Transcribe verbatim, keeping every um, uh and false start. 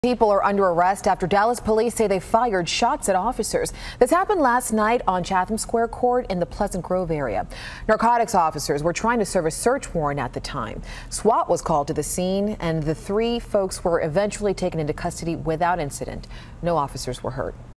People are under arrest after Dallas police say they fired shots at officers. This happened last night on Chatham Square Court in the Pleasant Grove area. Narcotics officers were trying to serve a search warrant at the time. SWAT was called to the scene, and the three folks were eventually taken into custody without incident. No officers were hurt.